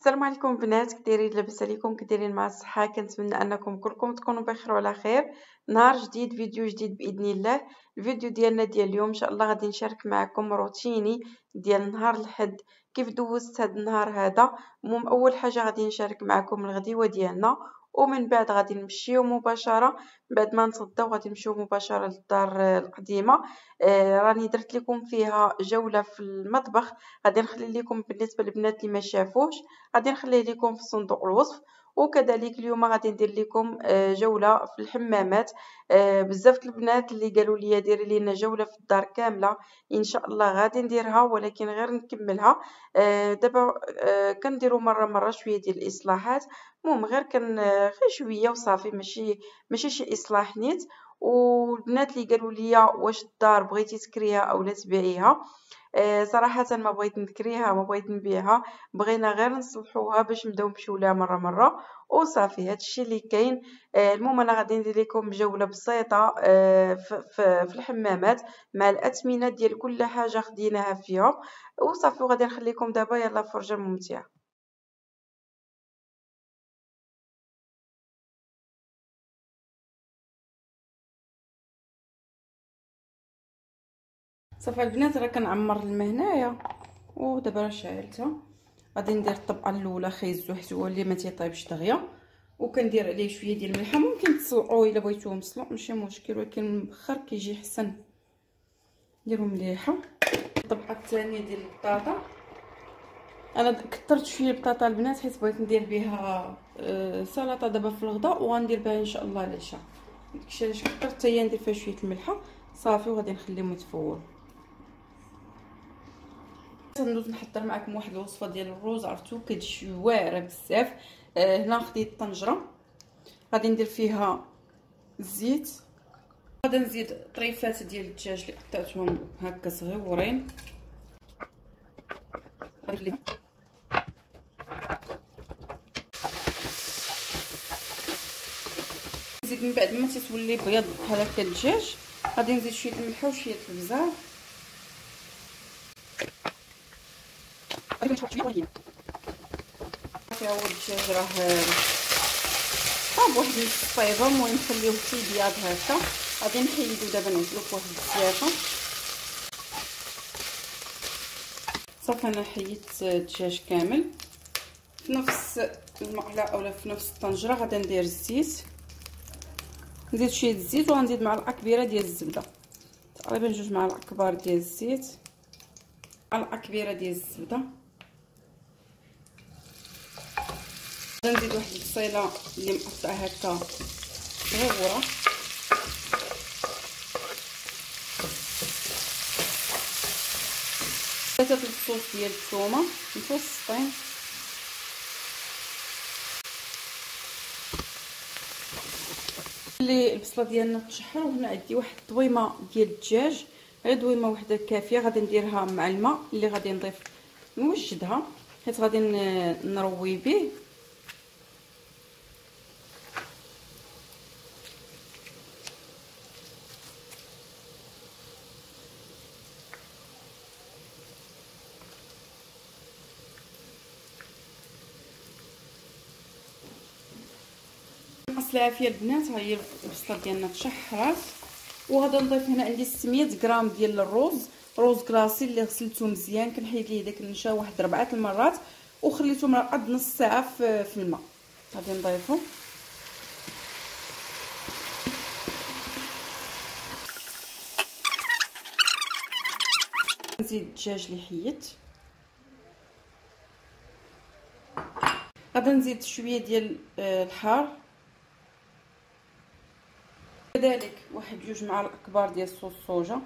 السلام عليكم بنات، كدايرين؟ لاباس عليكم؟ كدايرين مع الصحه؟ كنتمنى انكم كلكم تكونوا بخير وعلى خير. نهار جديد، فيديو جديد باذن الله. الفيديو ديالنا ديال اليوم ان شاء الله غادي نشارك معكم روتيني ديال نهار الحد، كيف دوزت هذا النهار هذا. المهم اول حاجه غادي نشارك معكم الغديوه ديالنا، ومن بعد غادي نمشيو مباشره. بعد ما نتغداو غادي نمشيو مباشره للدار القديمه. راني درت لكم فيها جوله في المطبخ، غادي نخلي لكم بالنسبه للبنات اللي ما شافوش، غادي نخليه لكم في صندوق الوصف. وكذلك اليوم غادي ندير لكم جوله في الحمامات. بزاف البنات اللي قالوا لي ديري لينا جوله في الدار كامله، ان شاء الله غادي نديرها، ولكن غير نكملها. دابا كنديروا مره شويه ديال الاصلاحات. المهم غير غير شويه وصافي، ماشي شي اصلاح نيت. والبنات اللي قالوا لي واش الدار بغيتي تكريها او لا تبيعيها، صراحه ما بغيت نكريها، ما بغيت نبيعها، بغينا غير نصلحوها باش نبداو نمشيو لها مره وصافي. هادشي اللي كاين. المهم انا غادي ندير لكم جوله بسيطه في الحمامات مع الاثمنه ديال كل حاجه خديناها فيهم وصافي. وغادي نخليكم دابا يلا فرجه ممتعه. صافي البنات، راه كنعمر الماء هنايا ودابا راه شعلتها. غادي ندير الطبقه الاولى خيز هو اللي ما تيطيبش دغيا، وكندير عليه شويه ديال الملحه. ممكن تسلقوه الا بغيتوه مسلوق ماشي مشكل، ولكن المبخر كيجي حسن. نديرو مليحه. الطبقه الثانيه ديال البطاطا، انا كثرت شويه البطاطا البنات حيت بغيت ندير بها سلطه دابا في الغداء، وغندير بها ان شاء الله العشاء. داكشي علاش كثرت حتى هي ندير فيها شويه الملحه صافي، وغادي نخليهم يتفوروا. ندوز نحضر معكم واحد الوصفه ديال الروز، عرفتو كتجي واعره بزاف. هنا خديت طنجره غادي ندير فيها الزيت، غادي نزيد طريفات ديال الدجاج اللي قطعتهم هكا صغيورين. نزيد من بعد ما تتولي بيض بحال هكا الدجاج، غادي نزيد شويه الملح وشويه البزار. فيها هو الدجاج راه طاب واحد نص طيبه. المهم نخليوه حتى يبيض هكا. غادي نحيدو دابا نعزلو فواحد الزيافه. صافي انا حيدت الدجاج كامل. في نفس المقله اولا في نفس الطنجره غادي ندير الزيت، نزيد شويه الزيت وغنزيد معلقه كبيره ديال الزبده، تقريبا 2 معالق كبار ديال الزيت، معلقه كبيره ديال الزبده. غنزيد واحد البصيله اللي مقطعه هكا صغيره، ثلاثه الفصوص ديال الثومه متوسطين، اللي البصله ديالنا تشحر. وهنا عندي واحد الطويمه ديال الدجاج، غير دويمه وحده كافيه. غادي نديرها مع الماء اللي غادي نضيف، نوجدها حيت غادي نروي به. نقص العافيه البنات، ها هي البصله ديالنا تشحرات. وغادي نضيف هنا عندي 600 غرام ديال روز كلاصي اللي غسلته مزيان. كنحيد ليه داك النشا واحد 4 المرات وخليته مرقد نص ساعه في الماء. غادي نضيفو نزيد الدجاج اللي حيت. غادي نزيد شويه ديال الحار، كذلك واحد 2 معالق كبار ديال صوص صوجا،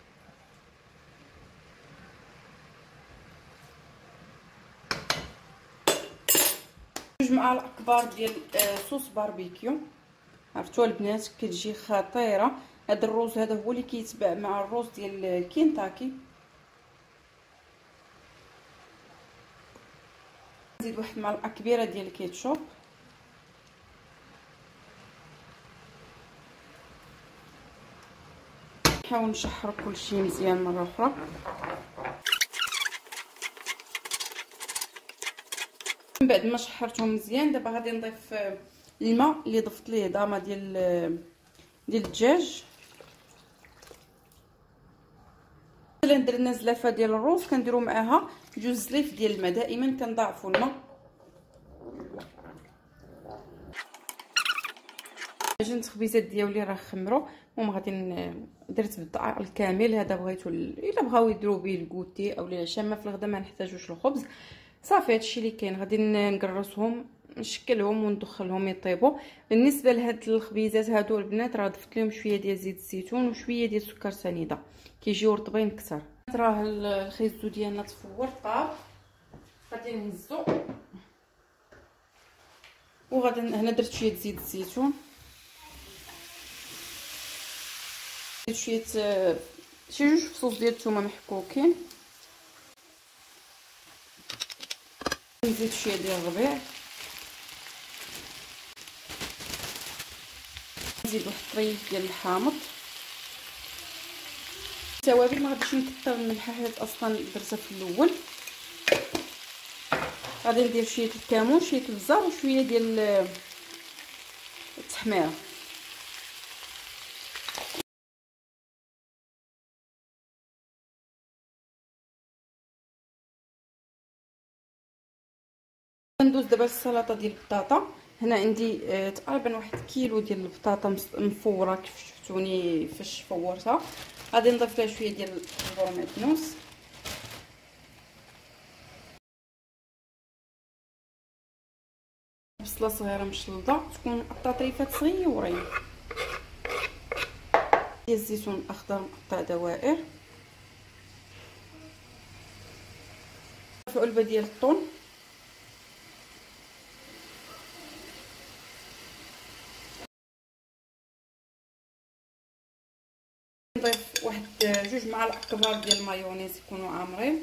جوج معالق كبار ديال صوص باربيكيو. عرفتوا البنات كتجي خطيره. هذا الروز هذا هو اللي كيتباع مع الروز ديال كينتاكي. نزيد واحد معلقه كبيره ديال الكيتشوب، نحاول نشحر كلشي مزيان مره اخرى. من بعد ما شحرتهم مزيان دابا غادي نضيف الماء اللي ضفت ليه ضامه ديال الدجاج. الا درنا زلافه ديال الروز كنديروا معاها 2 زليف ديال الماء، دائما كنضاعفوا الماء. عجين التخبيزات ديالي راه خمروا، المهم غادي درت بالدقيق الكامل. هذا بغيتو الا بغاو يديروا به الكوتي او العشاء، ما في الغدا ما نحتاجوش الخبز. صافي هادشي اللي كاين. غادي نقرصهم نشكلهم وندخلهم يطيبوا. بالنسبه لهاد الخبيزات هادو البنات راه ضفت لهم شويه ديال زيت الزيتون وشويه ديال سكر سنيده كيجيو رطبين كثر. راه الخيزو ديالنا تفور طاب، غادي نهزو وغادي هنا درت شويه زيت الزيتون، شويه شي 2 فصوص ديال الثومه محكوكين، نزيد شويه ديال الربيع، نزيد واحد الطريف ديال الحامض. التوابل ما غاديش نكثر الملح حيت اصلا درتها في الاول. غادي ندير شويه الكمون، شويه البزار وشويه ديال التحميره. ندوز دابا السلطه ديال البطاطا. هنا عندي تقريبا 1 كيلو ديال البطاطا مفوره كيف شفتوني فاش فورتها. غادي نضيف لها شويه ديال البرميدنوس، بصله صغيره مشلضه تكون طريفات صغيورين، ديال الزيتون الاخضر مقطع دوائر، علبه ديال الطون، نضيف واحد 2 معالق كبار ديال المايونيز يكونوا عامرين.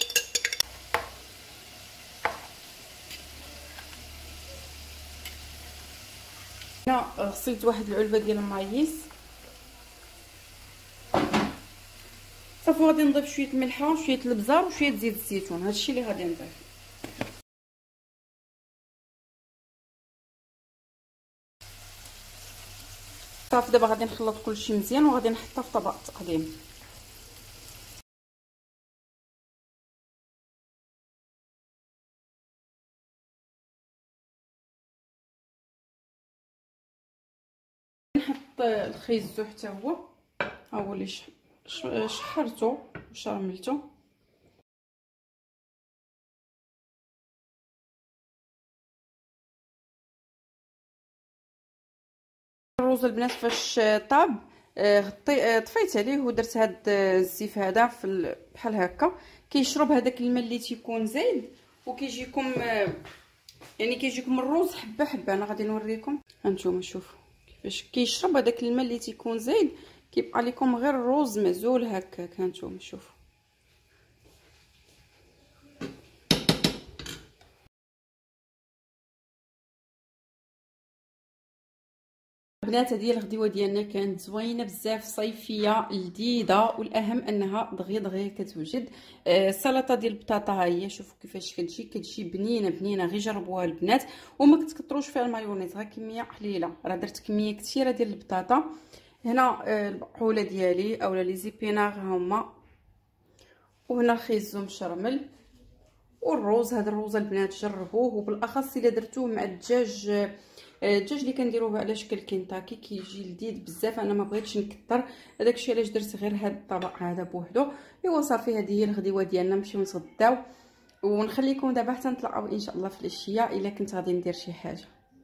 هنا غسلت واحد العلبه ديال المايس. صافي غادي نضيف شويه الملحه وشويه البزار وشويه زيت الزيتون. هادشي اللي غادي نضيف. صافي دابا غادي نخلط كلشي مزيان وغادي نحطها في طبق تقديم. نحط الخيزو حتى هو، ها هو اللي شحرته وشرملته. الرز البنات فاش طاب طفيت عليه ودرت هاد الزيف هذا في بحال هكا كيشرب هذاك الماء اللي تيكون زايد، وكيجيكم يعني كيجيكم الرز حبه حبه. انا غادي نوريكم، هانتوما شوفوا كيفاش كيشرب هذاك الماء اللي تيكون زايد، كيبقى لكم غير الرز معزول هكاك. هانتوما شوفوا بنات. هذه الغديوه ديالنا كانت زوينه بزاف، صيفيه لذيذه، والاهم انها دغيا دغيا كتوجد. السلطه ديال البطاطا ها هي، شوفوا كيفاش كتجي بنينه بنينه. غير جربوها البنات وما كتكثروش فيها المايونيز، غير كميه قليله. راه درت كميه كثيره ديال البطاطا. هنا البقوله ديالي اولا لي زيبيناغ هما، وهنا الخيزو مشرمل والروز. هذا الروز البنات جربوه، وبالاخص الا درتوه مع الدجاج اللي كنديروه على شكل كنتاكي كيجي لذيذ بزاف. انا ما بغيتش نكثر، هذاكشي علاش درت غير هذا الطبق هذا بوحدو. ايوا صافي هذه هي الغديوه ديالنا. نمشيو نتغداو ونخليكم دابا حتى نطلعوا ان شاء الله في العشيه الا كنت غادي ندير شي حاجه.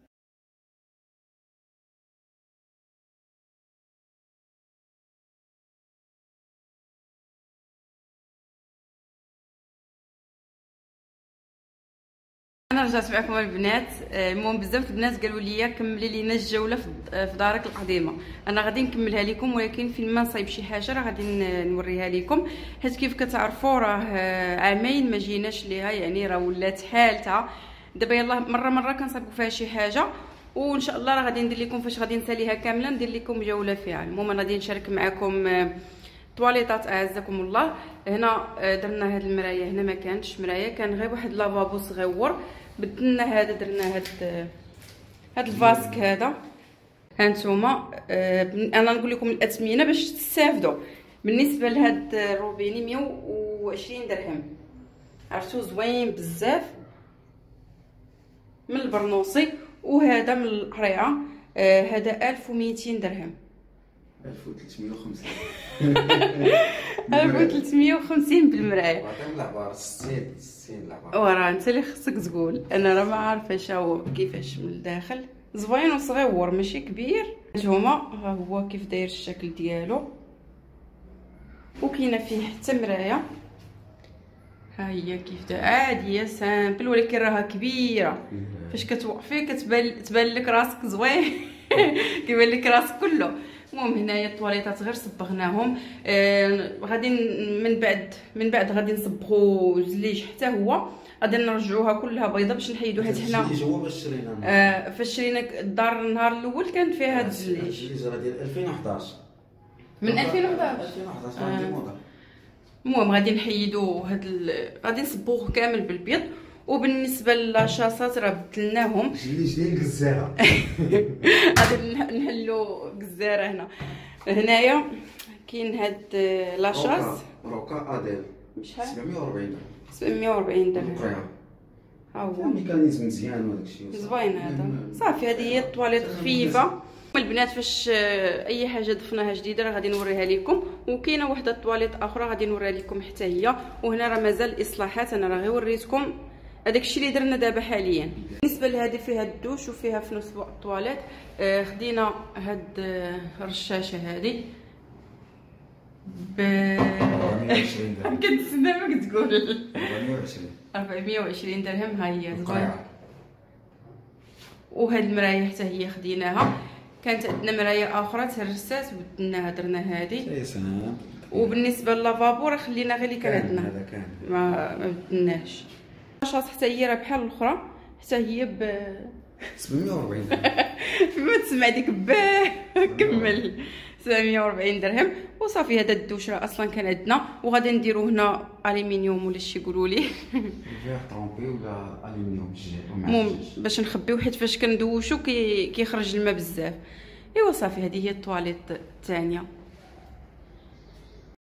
انا رجعت معكم البنات. المهم بزاف البنات قالوا لي كملي لينا الجوله في دارك القديمه. انا غادي نكملها لكم، ولكن فين ما نصايب شي حاجه راه غادي نوريها لكم، حيت كيف كتعرفوا راه عامين ما جيناش ليها، يعني راه ولات حالتها. دابا يلاه مره كنصايبوا فيها شي حاجه، وان شاء الله راه غادي ندير لكم فاش غادي نساليها كامله ندير لكم جوله فيها. المهم انا غادي نشارك معكم طواليطات اعزكم الله. هنا درنا هاد المرايه، هنا ما كانتش مرايه، كان غير واحد لافابو صغيور بدلنا هذا، درنا هاد الفاسك هذا. هانتوما انا نقول لكم الاثمنه باش تستافدوا. بالنسبه لهاد الروبيني 120 درهم، عرفتو زوين بزاف من البرنوصي. وهذا من القريعه هذا 1200 درهم. 1350. 1350 بالمرايه. وعطيهم العبار 60 العبار. وراه انت اللي خصك تقول، انا راه ما عارفاش هو كيفاش من الداخل. زوين وصغيور ماشي كبير. نتوما ها هو كيف داير الشكل ديالو، وكاينه فيه حتى مرايه. ها هي كيف عاديه سامبل، ولكن راها كبيره. فاش كتوقفي تبان لك راسك زوين. كيبان لك راسك كله. المهم هنايا الطواليطات غير صبغناهم. غادي من بعد غادي نصبغوا زليج حتى هو. غادي نرجعوها كلها بيضه باش نحيدو هاد حنا. هو باش شرينا فاش شرينا الدار النهار الاول كان فيها هاد الزليج. الزليج راه ديال 2011. من 2011 عندي موضه. المهم غادي نحيدو غادي نصبغوه كامل بالبيض. وبالنسبه للاشاصات راه بدلناهم. الزليج ديال الجزيره. غادي نحلو جزاره هنايا كاين هاد لاشاص روكا اديل بشحال 740 740 درهم. ها هو ميكانيزم مزيان وداك الشيء زوين هذا. صافي هذه هي الطواليط خفيفه. البنات فاش اي حاجه ضفناها جديده راه غادي نوريها لكم. وكاينه وحده الطواليط اخرى غادي نوريها لكم حتى هي. وهنا راه مازال الاصلاحات، انا راه غير وريتكم هذاك الشيء اللي درنا دابا حاليا. بالنسبه لهذه فيها الدوش وفيها في نفس الوقت الطواليت. خدينا هاد الرشاشه هذه ب 420 درهم. كنتسنى ما تقول 420 درهم. ها هي زوينه. وهاد المرايه حتى هي خديناها. كانت عندنا مرايه اخرى تهرست وبدلناها درنا هذه. وبالنسبه للافابو راه خلينا غير اللي كان عندنا، ما بدلناش. الشاص حتى هي راه بحال الاخرى، حتى هي ب 740 ما تسمع ديك باه كمل 740 درهم. وصافي هذا الدوش راه اصلا كان عندنا. وغادي نديرو هنا الومنيوم ولا شي يقولوا لي فيها طرومبي ولا الومنيوم المهم باش نخبيو، حيت فاش كندوشو كيخرج الماء بزاف. ايوا صافي هذه هي الطواليط الثانيه.